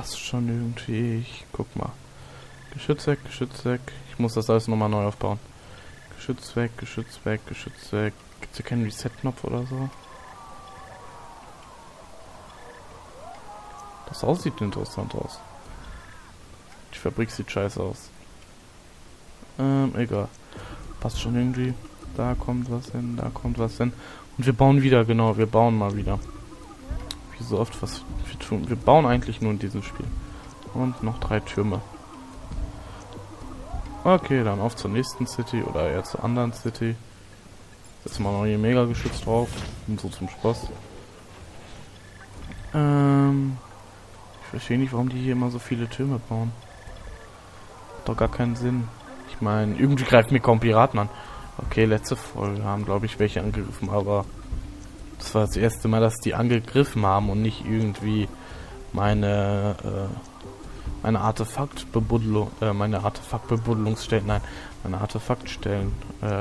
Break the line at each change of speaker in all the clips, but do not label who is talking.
passt schon irgendwie. Ich guck mal. Geschütz weg, Geschütz weg. Ich muss das alles nochmal neu aufbauen. Geschütz weg, Geschütz weg, Geschütz weg. Gibt's hier keinen Reset-Knopf oder so? Das Haus sieht interessant aus. Die Fabrik sieht scheiße aus. Egal. Passt schon irgendwie. Da kommt was hin, da kommt was hin. Und wir bauen wieder, genau, wir bauen mal wieder. Wie so oft was wir tun. Wir bauen eigentlich nur in diesem Spiel. Und noch 3 Türme. Okay, dann auf zur nächsten City oder eher zur anderen City. Jetzt mal noch hier Mega-Geschütz drauf. Und so zum Spaß. Ich verstehe nicht, warum die hier immer so viele Türme bauen. Hat doch gar keinen Sinn. Ich meine, irgendwie greifen mir kaum Piraten an. Okay, letzte Folge haben, glaube ich, welche angegriffen, aber das war das erste Mal, dass die angegriffen haben und nicht irgendwie meine Artefaktbebuddelung, meine Artefaktbebuddelungsstellen, nein, meine Artefaktstellen,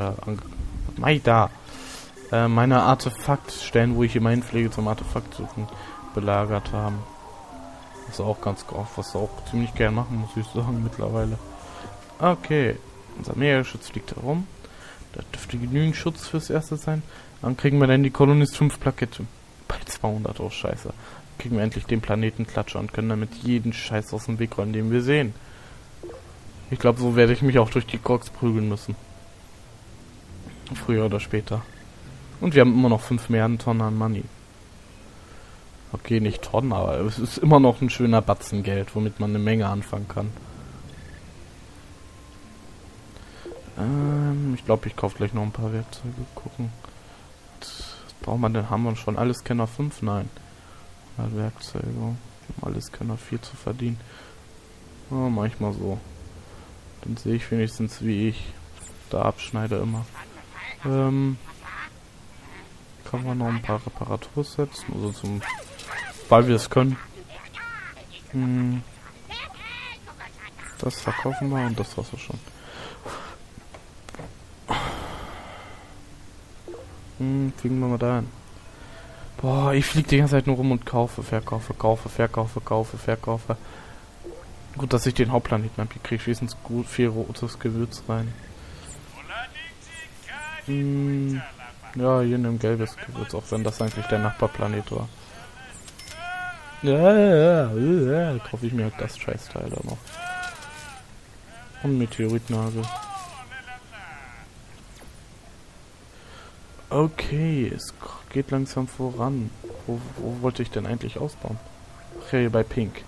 meine Artefaktstellen, wo ich immerhin pflege zum Artefakt suchen, belagert haben. Was auch ganz oft, was auch ziemlich gern machen, muss ich sagen, mittlerweile. Okay, unser Meerschutz fliegt herum. Da dürfte genügend Schutz fürs Erste sein. Dann kriegen wir dann die Kolonist 5 Plakette. Bei 200, oh scheiße. Dann kriegen wir endlich den Planeten Klatscher und können damit jeden Scheiß aus dem Weg räumen, den wir sehen. Ich glaube, so werde ich mich auch durch die Crocs prügeln müssen. Früher oder später. Und wir haben immer noch 5 Milliarden Tonnen an Money. Okay, nicht Tonnen, aber es ist immer noch ein schöner Batzen Geld, womit man eine Menge anfangen kann. Ich glaube, ich kaufe gleich noch ein paar Werkzeuge. Gucken. Was braucht man denn? Haben wir schon alles Scanner 5? Nein. Werkzeuge. Um alles Scanner 4 zu verdienen. Oh, manchmal so. Dann sehe ich wenigstens, wie ich da abschneide immer. Kann man noch ein paar Reparatursets, also weil wir es können. Das verkaufen wir und das war's auch schon. Fliegen wir mal da hin. Boah, ich fliege die ganze Zeit nur rum und kaufe, verkaufe. Gut, dass ich den Hauptplaneten habe. Hier kriege ich wenigstens gut viel rotes Gewürz rein. Ja, hier nimm gelbes Gewürz, auch wenn das eigentlich der Nachbarplanet war. Ja, kaufe ich mir halt das Scheißteil da noch. Und Meteoritnagel. Okay, es geht langsam voran. Wo wollte ich denn eigentlich ausbauen? Ach ja, hier bei Pink.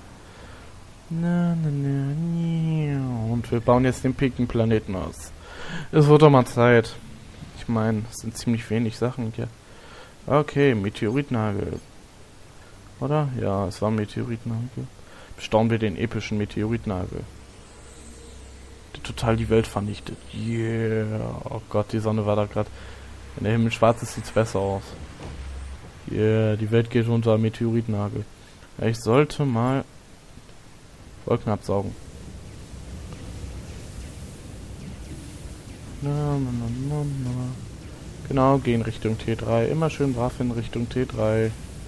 Und wir bauen jetzt den pinken Planeten aus. Es wird doch mal Zeit. Ich meine, es sind ziemlich wenig Sachen hier. Okay, Meteoritnagel. Oder? Ja, es war Meteoritnagel. Bestaunen wir den epischen Meteoritnagel. Der total die Welt vernichtet. Yeah. Oh Gott, die Sonne war da gerade. Wenn der Himmel schwarz ist, sieht's besser aus. Yeah, die Welt geht unter Meteoritnagel. Ja, ich sollte mal Wolken absaugen. Genau, gehen Richtung T3. Immer schön brav in Richtung T3.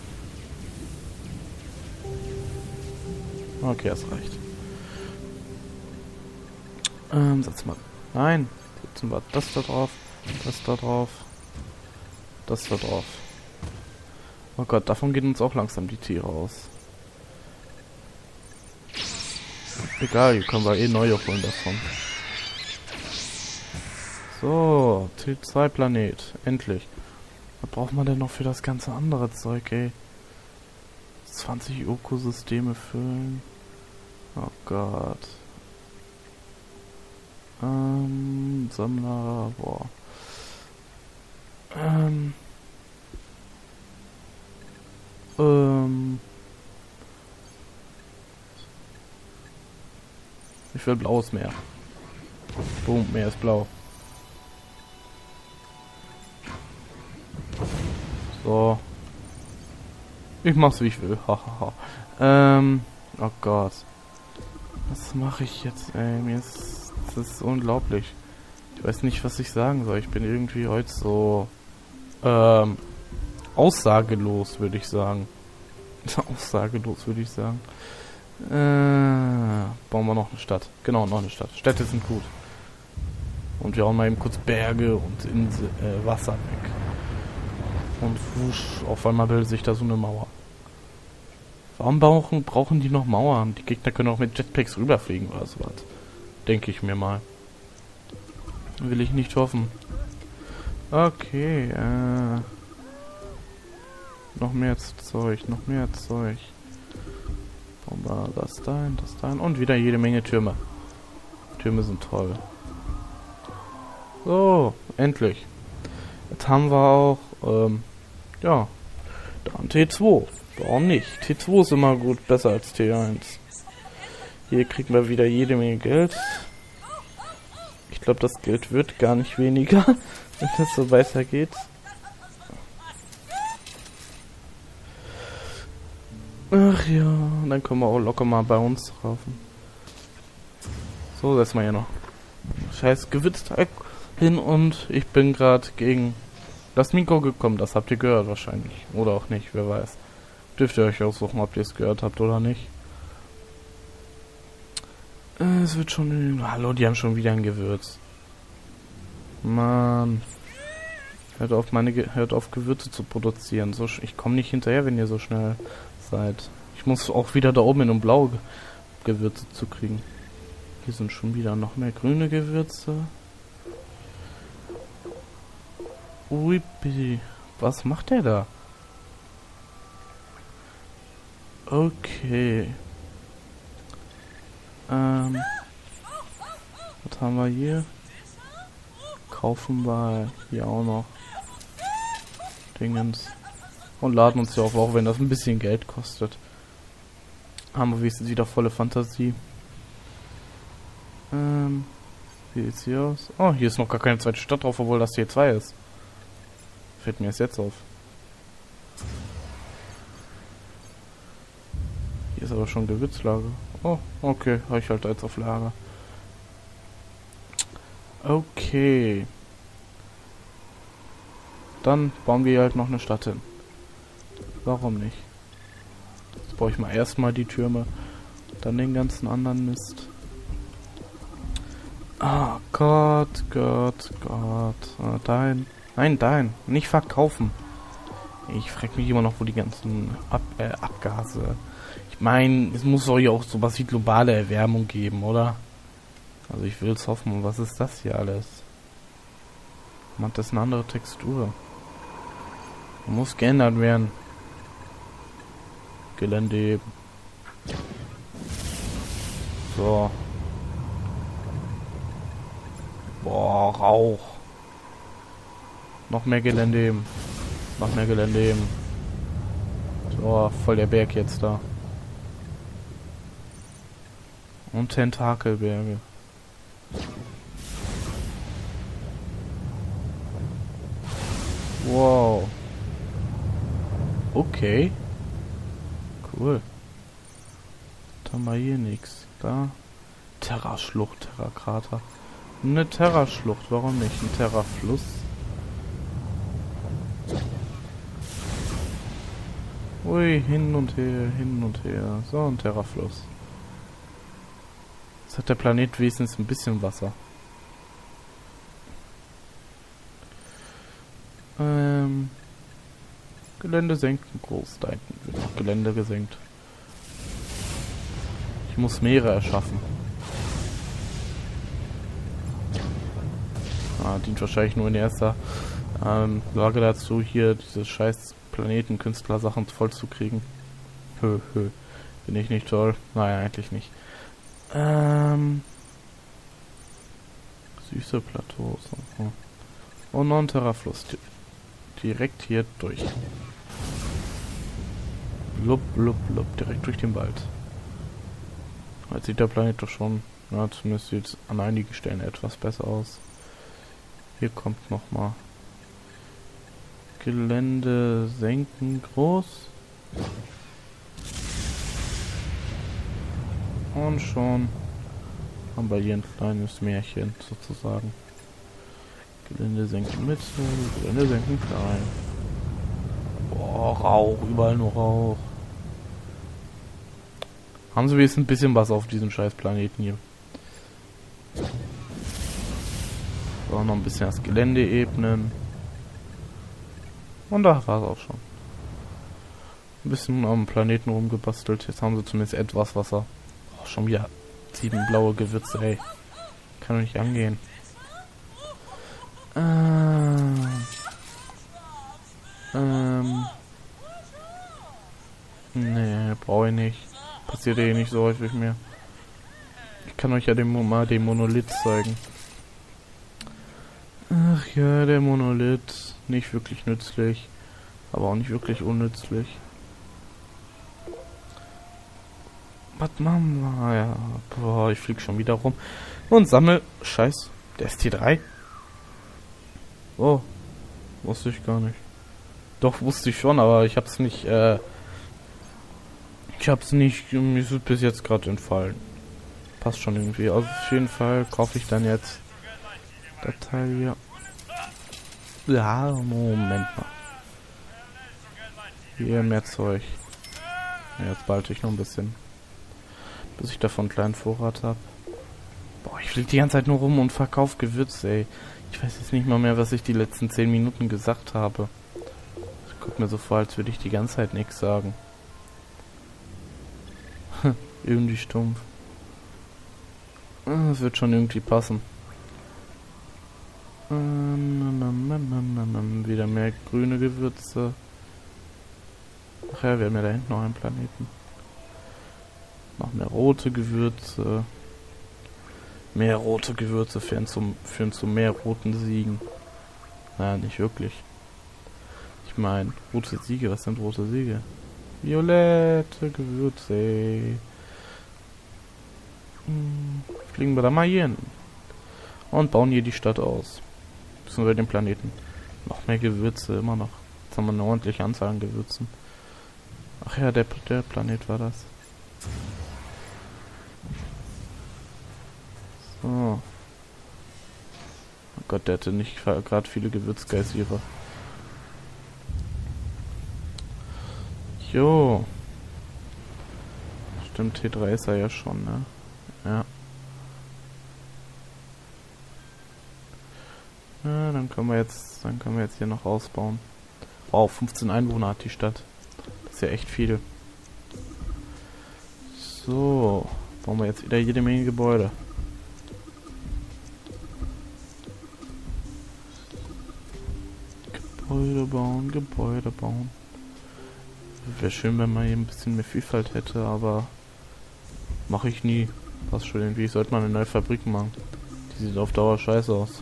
Okay, das reicht. Setzen wir. Nein. Setzen wir das da drauf. Das da drauf. Das da drauf. Oh Gott, davon gehen uns auch langsam die Tiere aus. Egal, hier können wir eh neue holen davon. So, T2 Planet. Endlich. Was braucht man denn noch für das ganze andere Zeug, ey? 20 Ökosysteme füllen. Oh Gott. Sammler, boah. Ich will blaues Meer. Boom, Meer ist blau. So. Ich mach's wie ich will. Hahaha. Oh Gott. Was mache ich jetzt, ey? Das ist unglaublich. Ich weiß nicht, was ich sagen soll. Ich bin irgendwie heute so aussagelos, würde ich sagen. Aussagelos, würde ich sagen. Bauen wir noch eine Stadt. Genau, noch eine Stadt. Städte sind gut. Und wir hauen mal eben kurz Berge und Insel, Wasser weg. Und wusch, auf einmal bildet sich da so eine Mauer. Warum brauchen die noch Mauern? Die Gegner können auch mit Jetpacks rüberfliegen oder sowas. Denke ich mir mal. Will ich nicht hoffen. Okay, noch mehr Zeug, noch mehr Zeug. Bauen wir das dahin, das dahin. Und wieder jede Menge Türme. Türme sind toll. So, endlich. Jetzt haben wir auch, ja, dann T2. Warum nicht? T2 ist immer gut, besser als T1. Hier kriegen wir wieder jede Menge Geld. Ich glaube, das Geld wird gar nicht weniger, wenn das so weitergeht. Ach ja, dann können wir auch locker mal bei uns kaufen. So, setzen wir hier noch. Scheiß Gewitzteig hin und ich bin gerade gegen das Mikro gekommen. Das habt ihr gehört wahrscheinlich. Oder auch nicht, wer weiß. Dürft ihr euch aussuchen, ob ihr es gehört habt oder nicht. Es wird schon... Hallo, die haben schon wieder ein Gewürz. Mann. Hört auf, Gewürze zu produzieren. So, ich komme nicht hinterher, wenn ihr so schnell seid. Ich muss auch wieder da oben hin, um blaue Gewürze zu kriegen. Hier sind schon wieder noch mehr grüne Gewürze. Ui, was macht der da? Okay. Was haben wir hier? Kaufen wir hier auch noch Dingens. Und laden uns ja auf, auch wenn das ein bisschen Geld kostet. Haben wir wenigstens wieder volle Fantasie. Wie sieht's hier aus? Oh, hier ist noch gar keine zweite Stadt drauf, obwohl das hier 2 ist. Fällt mir jetzt auf. Hier ist aber schon Gewürzlager. Oh, okay, habe ich halt jetzt auf Lager. Okay. Dann bauen wir halt noch eine Stadt hin. Warum nicht? Jetzt baue ich mal erstmal die Türme, dann den ganzen anderen Mist. Ah, Gott, Gott, Gott. Dahin. Nein, dahin. Nicht verkaufen. Ich frag mich immer noch, wo die ganzen Abgase... Ich meine, es muss doch ja auch sowas wie globale Erwärmung geben, oder? Also ich will es hoffen. Und was ist das hier alles? Man hat das eine andere Textur. Muss geändert werden. Gelände eben. So. Boah, Rauch. Noch mehr Gelände eben. Noch mehr Gelände eben. So, voll der Berg jetzt da. Und Tentakelberge. Wow. Okay. Cool. Da haben wir hier nichts. Da. Terraschlucht, Terrakrater. Eine Terraschlucht, warum nicht? Ein Terrafluss. Ui, hin und her, hin und her. So, ein Terrafluss. Jetzt hat der Planet wenigstens ein bisschen Wasser. Gelände senken, groß. Da hinten wird noch Gelände gesenkt. Ich muss Meere erschaffen. Dient wahrscheinlich nur in erster Lage dazu, hier diese scheiß Planetenkünstler-Sachen voll zu kriegen. Bin ich nicht toll? Naja, eigentlich nicht. Süße Plateaus. Und noch ein Terrafluss. Direkt hier durch. Blub, blub, blub. Direkt durch den Wald. Jetzt sieht der Planet doch schon, na, zumindest sieht es an einigen Stellen etwas besser aus. Hier kommt noch mal Gelände senken groß. Und schon haben wir hier ein kleines Märchen sozusagen. Gelände senken mittel, Gelände senken klein. Boah, Rauch, überall nur Rauch. Haben sie wenigstens ein bisschen was auf diesem scheiß Planeten hier. So, noch ein bisschen das Gelände ebnen. Und da war es auch schon. Ein bisschen am Planeten rumgebastelt. Jetzt haben sie zumindest etwas Wasser. Oh, schon wieder 7 blaue Gewürze, ey. Kann doch nicht angehen. Nee, brauche ich nicht. Passiert eh nicht so häufig mehr. Ich kann euch ja mal den Monolith zeigen. Ach ja, der Monolith. Nicht wirklich nützlich. Aber auch nicht wirklich unnützlich. Was machen wir? Ja, boah, ich flieg schon wieder rum. Und sammel... Scheiß. Der ist T3. Oh. Wusste ich gar nicht. Doch, wusste ich schon, aber ich hab's nicht, ich hab's nicht... Mir ist es bis jetzt gerade entfallen. Passt schon irgendwie. Also auf jeden Fall kaufe ich dann jetzt... Das Teil hier. Ja, Moment mal. Hier mehr Zeug. Ja, jetzt behalte ich noch ein bisschen. Bis ich davon einen kleinen Vorrat habe. Boah, ich fliege die ganze Zeit nur rum und verkaufe Gewürze, ey. Ich weiß jetzt nicht mal mehr, was ich die letzten 10 Minuten gesagt habe. Das kommt mir so vor, als würde ich die ganze Zeit nichts sagen. Irgendwie stumpf. Das wird schon irgendwie passen. Wieder mehr grüne Gewürze. Ach ja, wir haben ja da hinten noch einen Planeten. Noch mehr rote Gewürze. Mehr rote Gewürze führen zu mehr roten Siegen. Naja, nicht wirklich. Ich meine, rote Siege, was sind rote Siege? Violette Gewürze. Fliegen wir da mal hier hin. Und bauen hier die Stadt aus. Beziehungsweise den Planeten. Noch mehr Gewürze, immer noch. Jetzt haben wir eine ordentliche Anzahl an Gewürzen. Ach ja, der Planet war das. So. Oh Gott, der hatte nicht gerade viele Gewürzgeysire. Jo. Stimmt, T3 ist er ja schon, ne? Ja. Ja, dann können wir jetzt hier noch ausbauen. Wow, 15 Einwohner hat die Stadt. Das ist ja echt viel. So, bauen wir jetzt wieder jede Menge Gebäude. Gebäude bauen. Wäre schön, wenn man hier ein bisschen mehr Vielfalt hätte, aber mache ich nie. Passt schon irgendwie. Ich sollte mal eine neue Fabrik machen. Die sieht auf Dauer scheiße aus.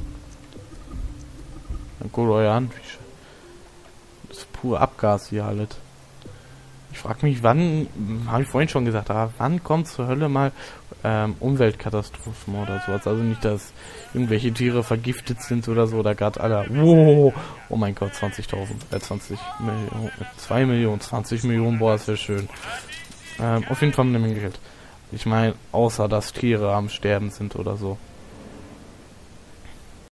Dann guckt euch an. Das ist pur Abgas hier alles. Ich frage mich, wann, habe ich vorhin schon gesagt, aber wann kommt zur Hölle mal Umweltkatastrophen oder sowas? Also nicht, dass irgendwelche Tiere vergiftet sind oder so, oder gerade alle, wow, oh mein Gott, 20.000, 20 Millionen, 2 Millionen, 20 Millionen, boah, das wäre schön. Auf jeden Fall eine Menge Geld. Ich meine, außer dass Tiere am Sterben sind oder so.